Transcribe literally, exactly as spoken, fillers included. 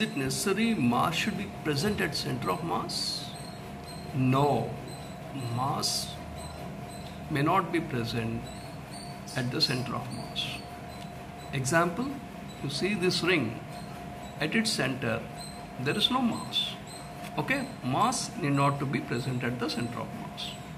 Is it necessary mass should be present at center of mass? No, mass may not be present at the center of mass. Example, you see this ring, at its center there is no mass. Okay, mass need not to be present at the center of mass.